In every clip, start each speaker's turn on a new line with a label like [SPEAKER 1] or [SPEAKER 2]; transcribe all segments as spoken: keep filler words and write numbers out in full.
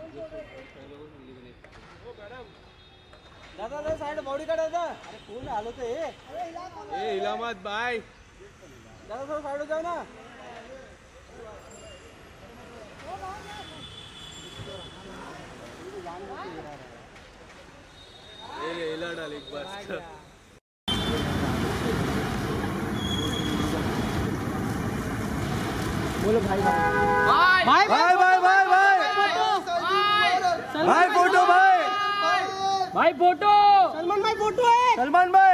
[SPEAKER 1] दादा दादा side body का दादा अरे कौन हालत है ये ए हिला मत भाई दादा थोड़ा साइड हो जाओ ना ये ले हिला डाल एक बार बोलो भाई भाई भाई भाई भाई भाई भाई फोटो भाई भाई फोटो सलमान भाई फोटो है सलमान भाई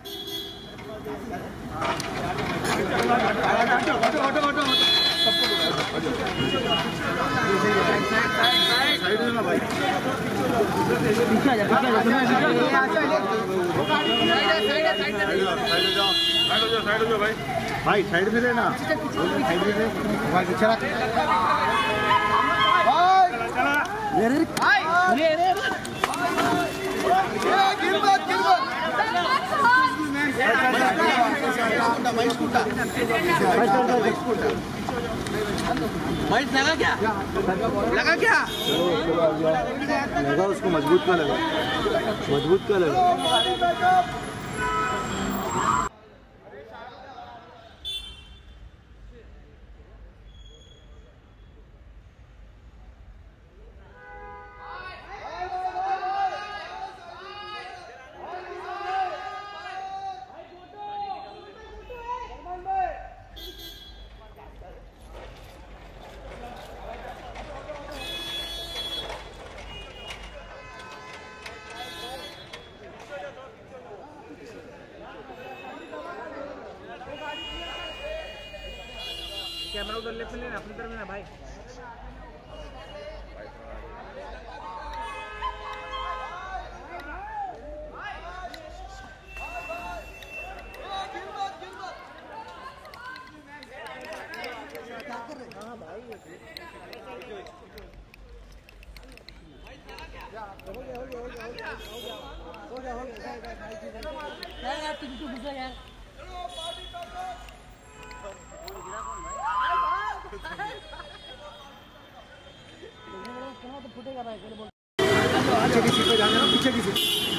[SPEAKER 1] भाई साइड में लेना साइड में भाई चला भाई रे रे रे गिर मत गिर मत भाई लगा क्या लगा क्या लगा उसको मजबूत का लगा मजबूत का लगा कैमरा उधर लेफ्ट में लेना अपनी तरफ में ना भाई पीछे की सीट पे जाना पीछे की सीट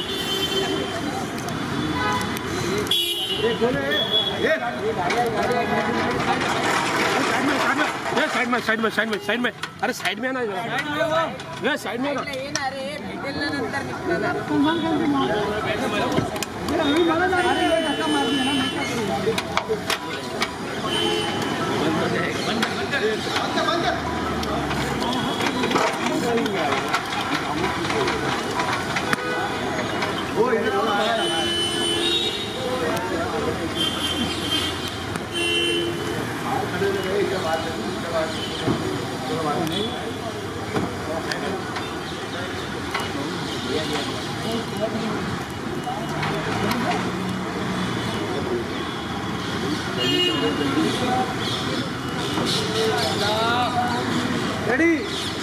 [SPEAKER 1] साइड में साइड में साइड में साइड में अरे साइड में आना ये साइड में रेडी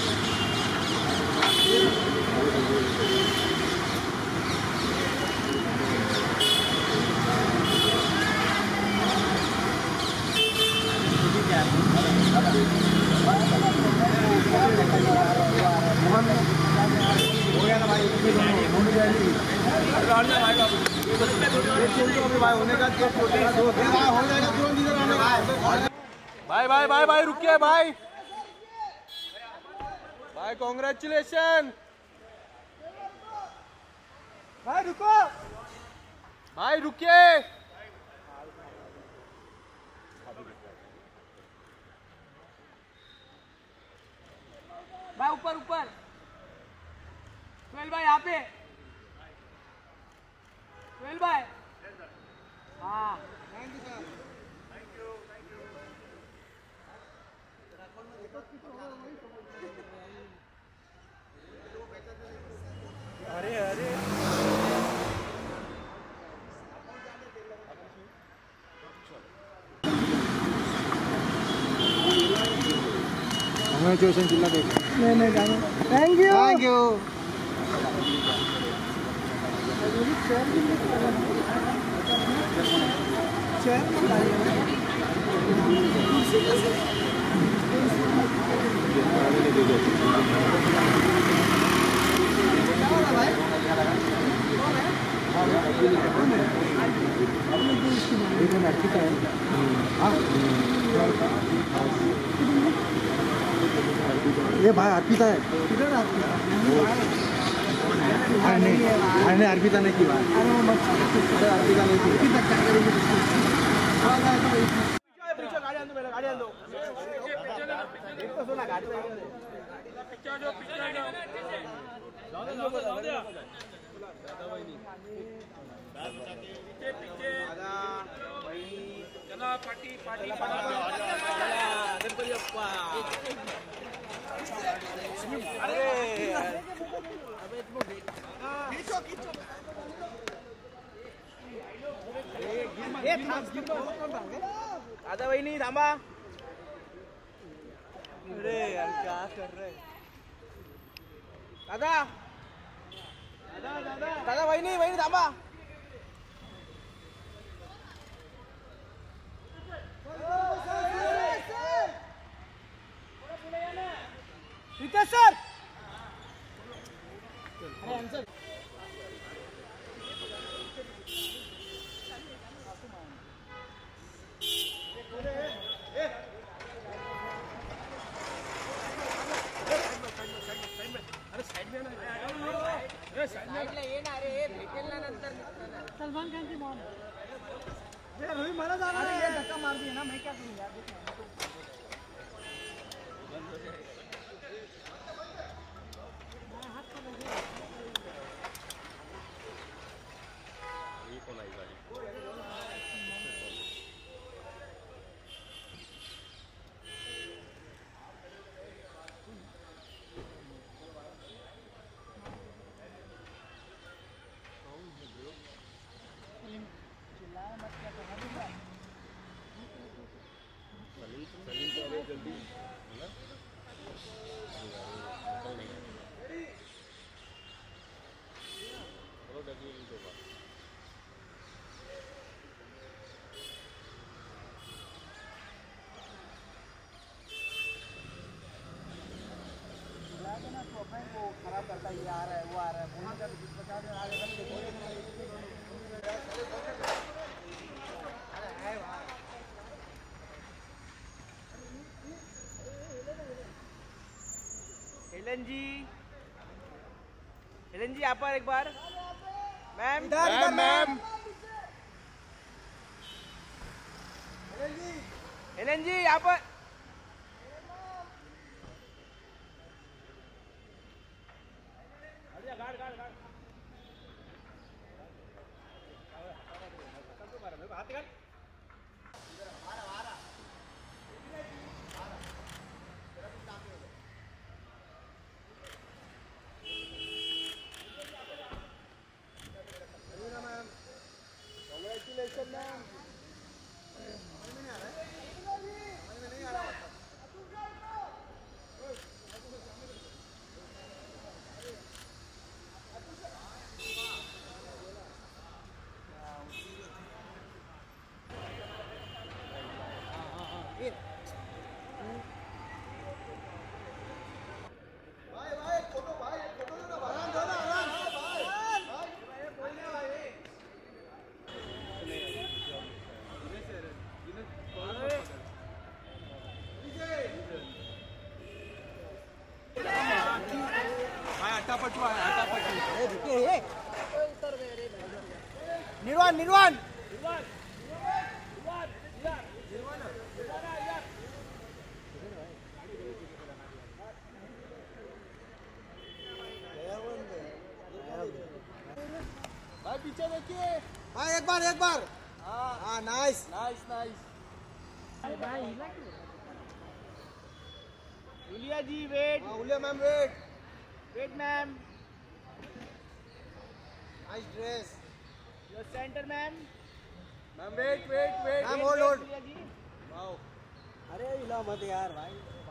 [SPEAKER 1] भाई भाई भाई भाई रुकिए भाई भाई कॉन्ग्रेचुलेशन भाई रुको भाई रुकिए भाई ऊपर ऊपर सोहेल भाई यहाँ पे सोहेल भाई हाँ thank you sir thank you thank you अरे अरे कॉन्ग्रेचुलेशन जिला देख नहीं नहीं जाना thank you thank you chair Arpita है हाँ ये भाई अर्पिता है किधर अर्पिता नहीं अरे अर्पिता नहीं की बात अरे वो मत अर्पिता नहीं की अर्पिता क्या करेगी पीछे गाड़ी आंदो मेरा गाड़ी आंदो एक तो सुना गाड़ी पीछे जो पीछे जो जाओ जाओ जाओ जाओ दादा भाई नहीं पीछे पीछे दादा भाई चला पार्टी पार्टी गणपति अप्पा अरे अबे तुम खींचो खींचो ये थांब दादा भाई नहीं थांबा अरे यार क्या कर रहे दादा दादा दादा दादा भाई नहीं भाई नहीं थांबा रितेश सर अरे आंसर सलमान खान की मॉम रवि मारा जा रहा है ये धक्का मार दिया ना मैं क्या करूं यार ये कौन आई गाड़ी जल्दी को खराब करता है ये आ रहा है वो आ रहा है बोलने का बचा दे आगे हेलन जी हेलन जी आप पर एक बार ma'am ma'am ma'am Helen ji यहाँ पर निर्वाण निर्वाण भाई पीछे देखिए भाई एक बार एक बार हाँ nice nice nice Uliya ji wait Uliya ma'am wait wait ma'am nice dress your centre ma'am ma'am wait wait wait ma'am hold hold wow अरे हिला मत यार भाई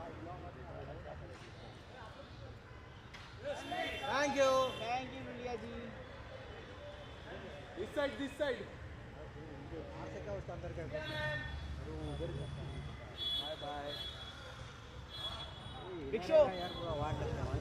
[SPEAKER 1] thank you thank you Uliya ji this side this side बाहर से क्या उसका अंदर क्या उधर बाय बाय भिक्षु यार पूरा वाट लगता है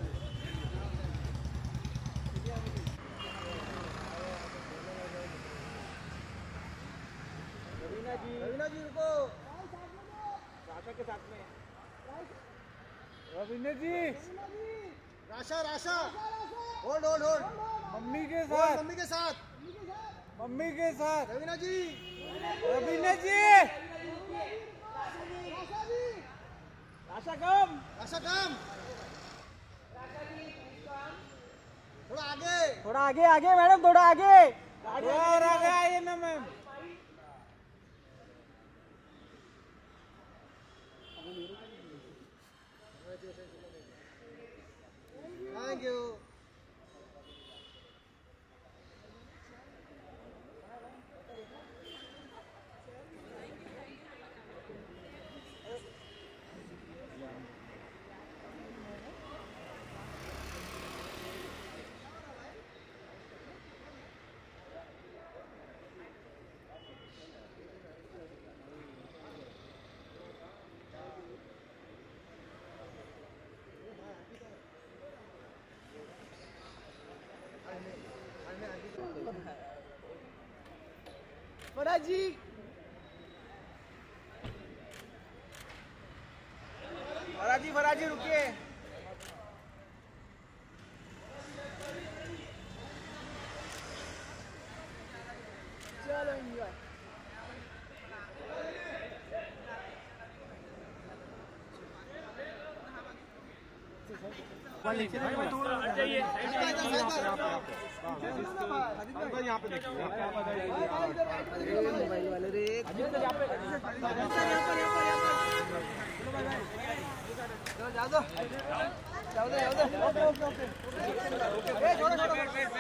[SPEAKER 1] रवीना जी जी रुको राशा के साथ में Ravindra ji Rasha Rasha hold hold hold mummy के साथ मम्मी के साथ मम्मी के साथ रविंद्र जी रविंद्र जी राशा कम राशा कम थोड़ा आगे थोड़ा आगे आगे मैडम थोड़ा आगे और आगे आइए ना ma'am thank you Farazi Farazi Farazi रुकिए चलो एंजॉय यहाँ पे देखिए मोबाइल वाले रे जाओ दो जाओ दो जाओ दो ओके ओके ओके छोड़ो छोड़ो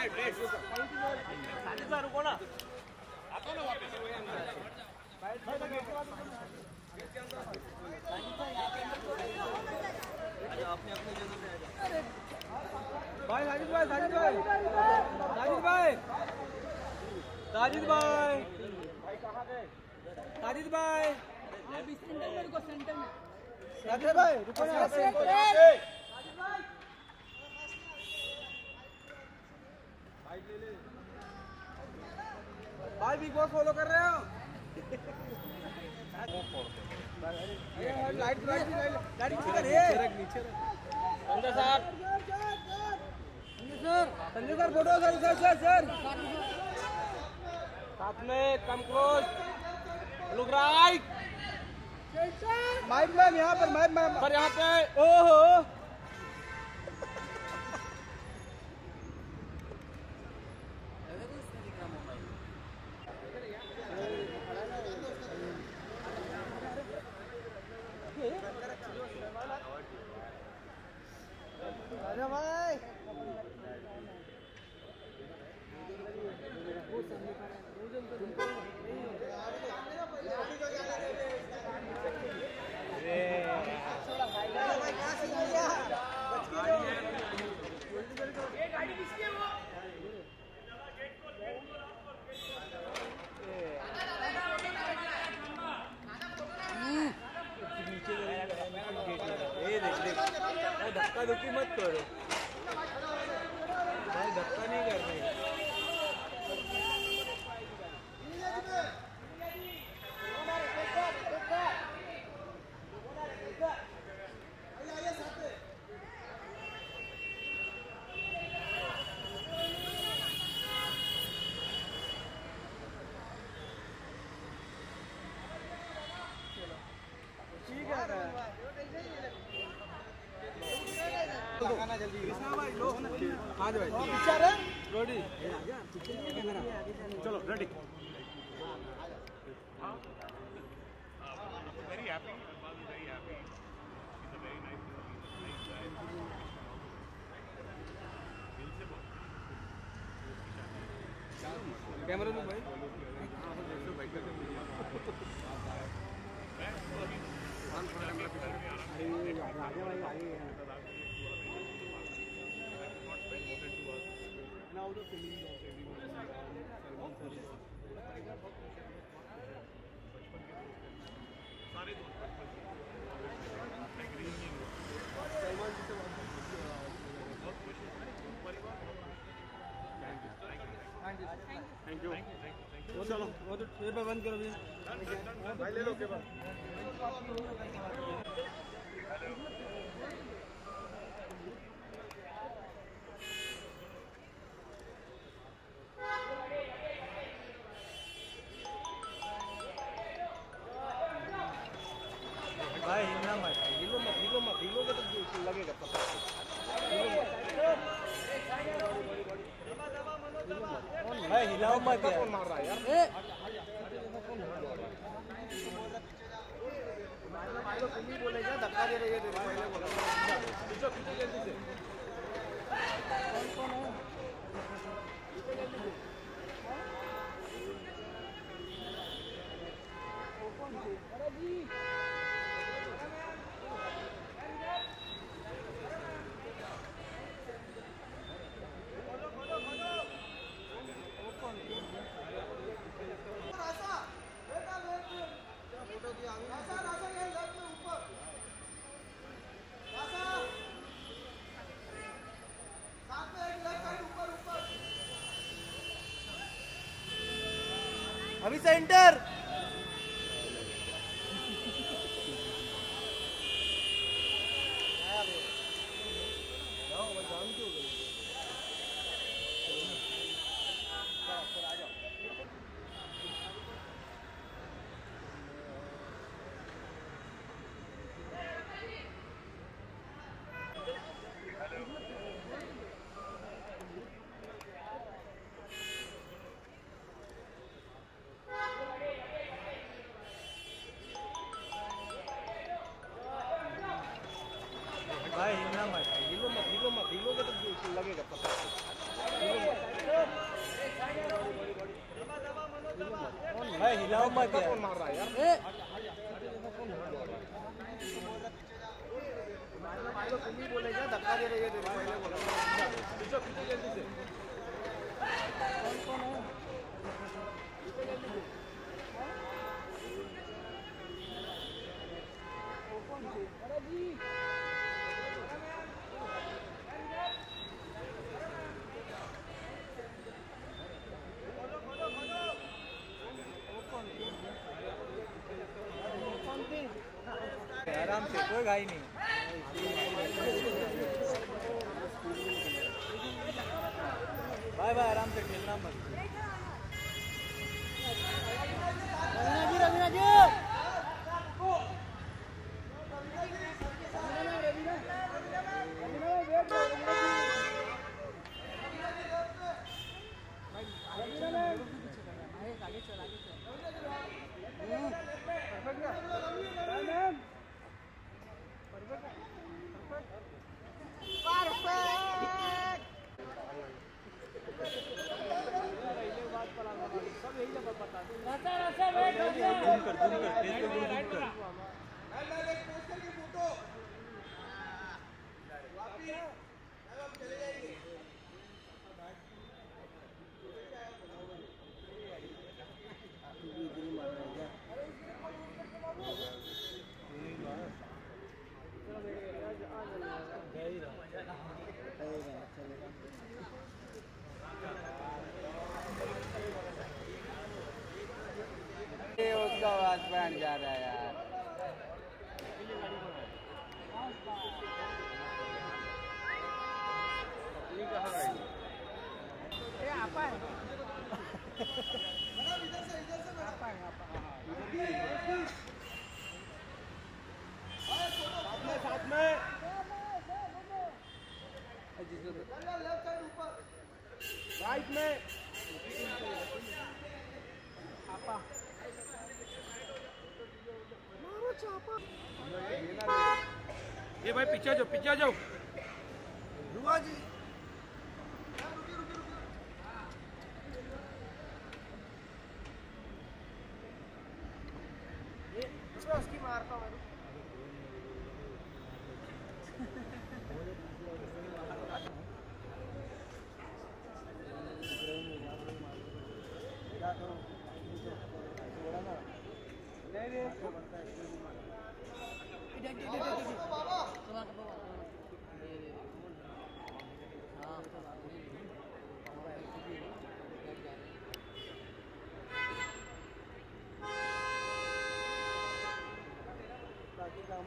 [SPEAKER 1] रुको ना आता ना वापस अपने अपने जगह पे भाई साजिद भाई साजिद भाई साजिद भाई साजिद भाई भाई कहाँ गए साजिद भाई आप इस सेंटर में रुको सेंटर में साजिद भाई रुको ना सेंटर भाई ले ले भाई बिग बॉस फॉलो कर रहे हो लाइट लाइट लाइट नीचे रख नीचे रख Sanjay sir sir Sanjay sir photo sir sir sir sir साथ में come close look right mike ma'am यहाँ पर माइक मैम पर यहाँ पे ओहो अरे भाई धक्का धुक्की मत करो भाई धक्का नहीं करना ठीक है लगाना जल्दी भाई लो हाँ भाई पिक्चर है रेडी चलो ready very happy very happy it's a very nice nice guy camera लो भाई भाई now the feeling of सारे दोस्त सलमान जी से बहुत खुश हूँ परिवार thank you thank you thank you वो चलो वो तो ये पे बंद करो भी भाई ले लो के बाद भाई हिलना मत हिलो मत हिलो मत हिलोगे तो लगेगा पता भाई हिलाओ मत कौन मार रहा है यार तुम ही बोले क्या धक्का दे रही है तेरे पहले बोला पीछे पीछे जल्दी से कौन कौन है अरे जी अभी सेंटर भाई हिलना मत हिलो मत हिलो मत हिलोगे तो लगेगा पता भाई हिलाओ मत कौन मार रहा है यार तुम ही बोले क्या धक्का दे रही है तेरे पहले बोला पीछे पीछे जल्दी से कौन कौन है अरे जी आराम से कोई घाई नहीं बाय बाय आराम से खेलना मत आगे चल आगे उसका आवाज बैंड जा रहा है यार ये आपा है इधर से इधर से आपा है आपा साथ में लेफ्ट साइड ऊपर राइट में आपा ये भाई पीछे जाओ पीछे जाओ रुआ जी ये उसकी मारता हूँ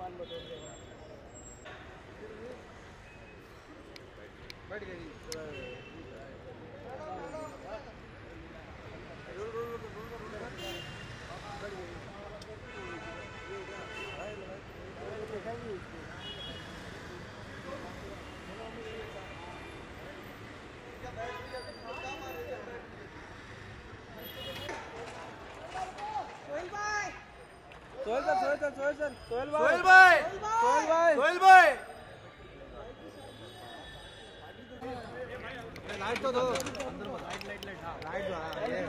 [SPEAKER 1] बैठ गई Sohail sir, Sohail sir, Sohail sir, Sohail भाई, सोहेल भाई, सोहेल भाई, सोहेल भाई, लाइट तो दो, लाइट लाइट लाइट, हाँ लाइट दो, हाँ ये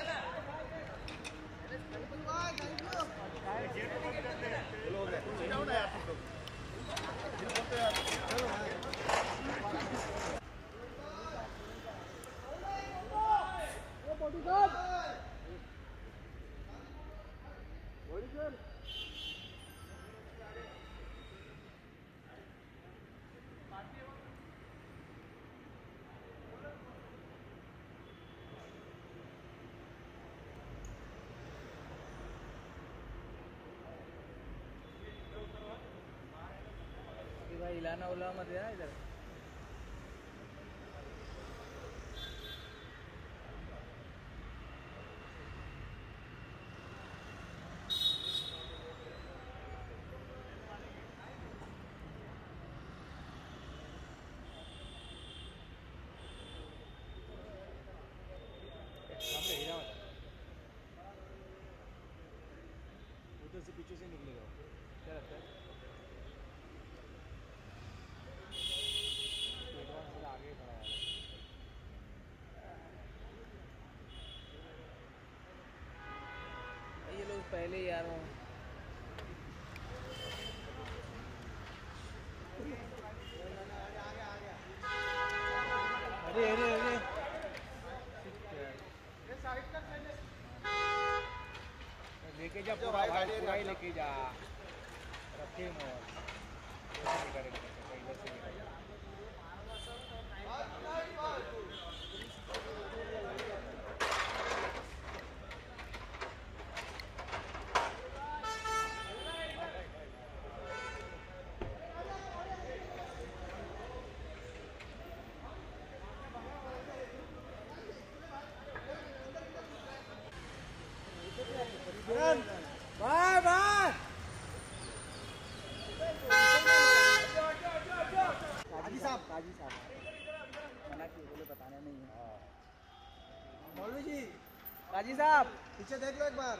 [SPEAKER 1] भाई इलाना उला मत यार इधर। उधर से पीछे से निकलेगा क्या लगता है? आगे खड़ा है ये लोग पहले यार हो अरे अरे अरे लेके जा पूरा भाई, पूरा ही लेके जा रखे मोर करेंगे इधर से बाय बाय काजी साहब, काजी साहब मना किए, बोले बताना नहीं है। मौलवी जी, काजी साहब पीछे देख लो एक बार।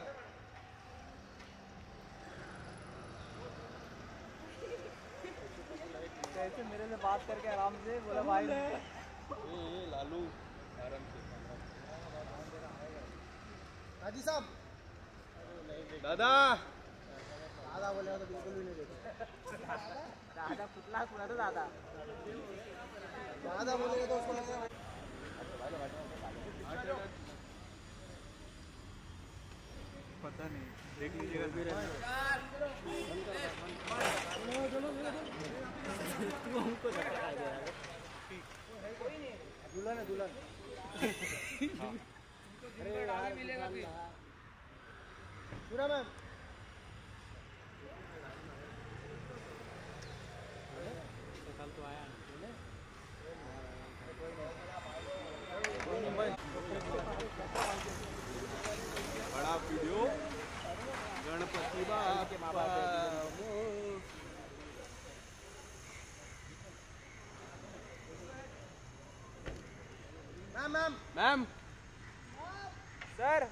[SPEAKER 1] कैसे मेरे से बात करके आराम से बोला भाई ए लालू आराम से। काजी साहब दादा दादा बोले तो बिल्कुल भी नहीं देते। दादा पुतला सुना तो दादा दादा बोलेगा तो उसको लगेगा पता नहीं, देख लीजिएगा। दुल्हन है दुल्हन। अरे यार मिलेगा पूरा मैम कल तो आया बड़ा video Ganpati Bappa ma'am ma'am ma'am sir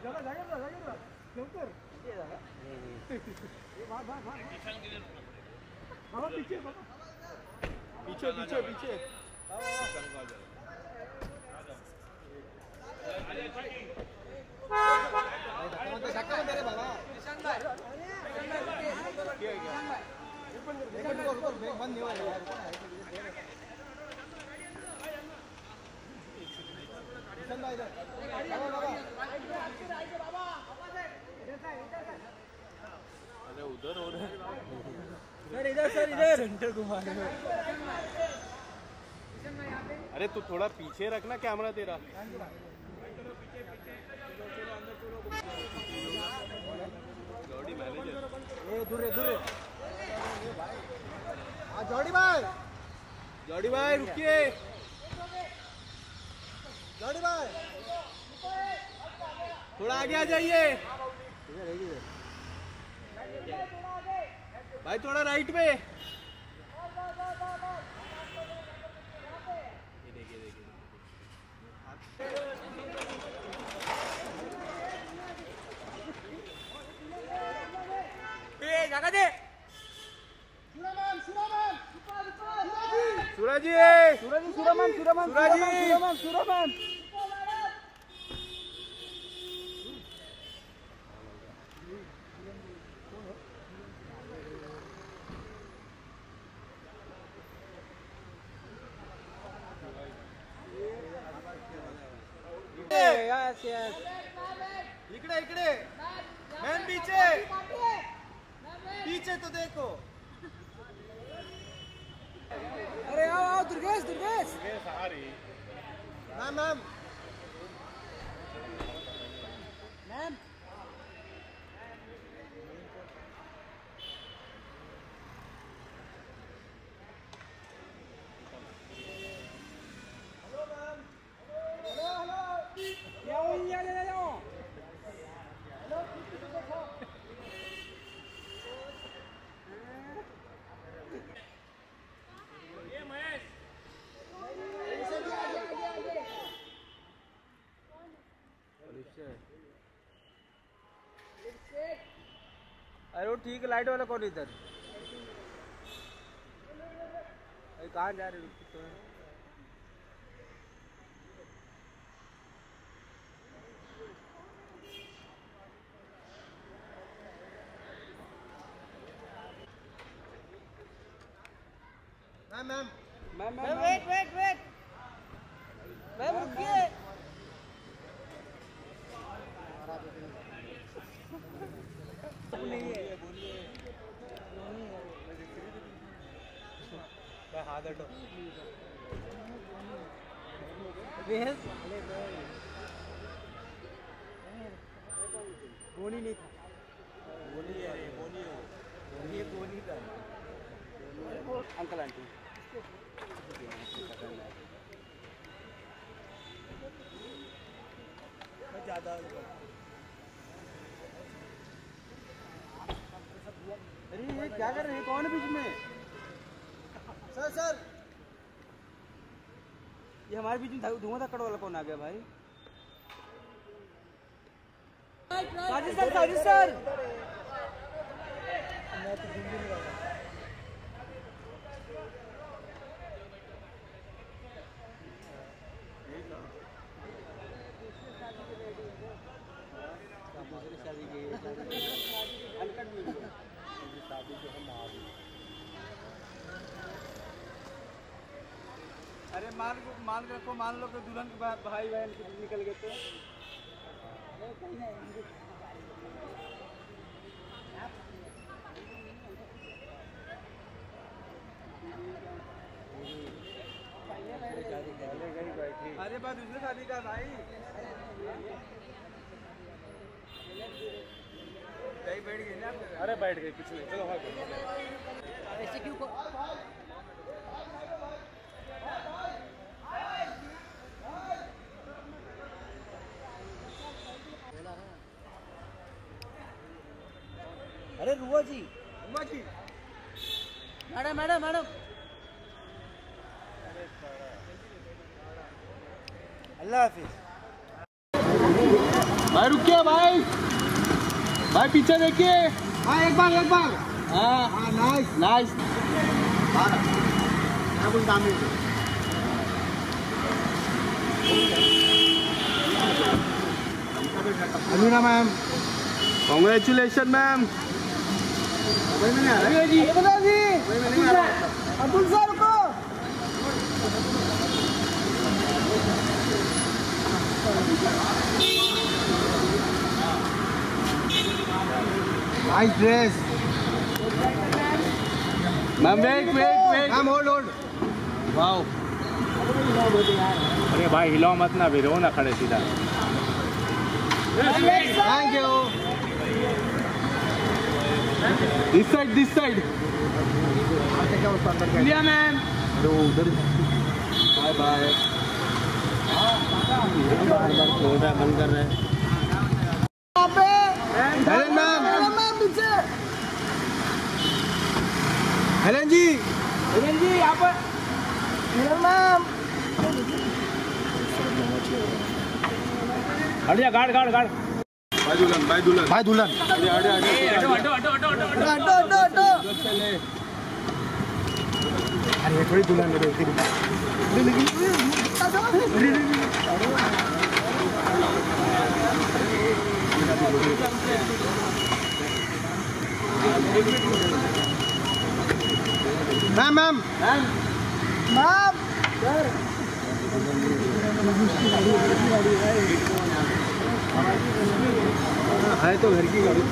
[SPEAKER 1] पीछे पीछे पीछे अरे उधर हो रहा है सर, इधर सर, इधर सेंटर घुमा रहे हो। अरे तू थोड़ा पीछे रखना कैमरा तेरा। जॉडी मैनेजर ए दूर रे दूर रे आ जॉडी भाई, जॉडी भाई रुकिए, जॉडी भाई थोड़ा आगे आ जाइए भाई, थोड़ा राइट में। देखिए देखिए जगह दे सूरज जी, सूरज जी, सूरमन सूरमन सूरज सूरमन यस यस, इकडे इकडे मैम, पीछे पीछे तो देखो। अरे आओ आओ दुर्गेश दुर्गेश दुर्गेश आ रही मैम मैम मैम अरे वो ठीक है, लाइट वाला कौन इधर? कहाँ जा रहे हो? Ma'am ma'am ma'am ma'am wait wait wait ma'am रुकिए। नहीं है, हाथ हटो। बोनी नहीं था, बोनी है, बोनी हो, ये बोनी था। अंकल आंटी ज्यादा अरे ये क्या कर रहे हैं? कौन है बीच में? सर सर ये हमारे बीच में धुआं धक्कड़ वाला कौन आ गया भाई? साजिद सर, साजिद सर अरे मान मान रखो, मान लो कि दुल्हन के भाई बहन निकल गए तो अरे बात दूसरे शादी का भाई, कहीं बैठ गए ना? अरे बैठ गए, कुछ नहीं, चलो ऐसे क्यों? अरे Rua ji, Rua ji, madam madam madam, अल्लाह हाफिज।
[SPEAKER 2] भाई रुकिए भाई, भाई पीछे देखिए।
[SPEAKER 1] हाँ एक बार एक बार।
[SPEAKER 2] हाँ
[SPEAKER 1] हाँ nice
[SPEAKER 2] nice.
[SPEAKER 1] Amina ma'am,
[SPEAKER 2] congratulation ma'am.
[SPEAKER 1] जी अब्दुल सर को nice dress
[SPEAKER 2] ma'am. Wait wait wait
[SPEAKER 1] ma'am, hold hold.
[SPEAKER 2] Wow.
[SPEAKER 3] अरे भाई हिलाओ मत ना, भी रहो ना खड़े सीधा।
[SPEAKER 1] Thank you.
[SPEAKER 2] This side this side.
[SPEAKER 1] India ma'am,
[SPEAKER 2] उधर बाय बाय। बंद कर रहे हैं।
[SPEAKER 1] यहाँ पे
[SPEAKER 2] हेलन मैम,
[SPEAKER 1] मैम पीछे। हेलन जी, हेलन जी यहाँ पर। हेलन मैम,
[SPEAKER 3] हट जा, गार्ड गार्ड गार्ड।
[SPEAKER 2] भाई दुल्हन भाई दुल्हन
[SPEAKER 1] भाई दुल्हन।
[SPEAKER 2] अरे अरे अरे
[SPEAKER 1] हटो हटो हटो हटो।
[SPEAKER 2] चले।
[SPEAKER 1] अरे थोड़ी दुल्हन ले तेरी। Ma'am ma'am ma'am ma'am sir. है तो घर की गाड़ी।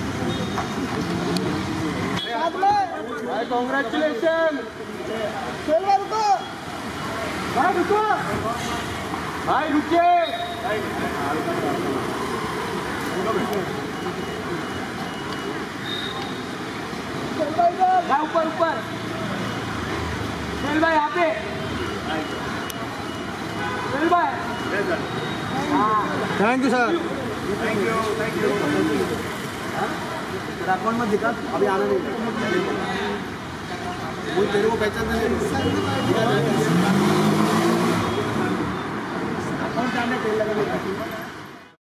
[SPEAKER 2] भाई कॉन्ग्रेचुलेशन।
[SPEAKER 1] रुको भाई, रुको
[SPEAKER 2] भाई रुकिए।
[SPEAKER 1] भाई ऊपर ऊपर। चल भाई यहाँ पे। चल भाई। Thank you sir.
[SPEAKER 2] Thank you thank you.
[SPEAKER 1] Account में दिखा, अभी आना नहीं।
[SPEAKER 2] वो तेरे को पहचान नहीं।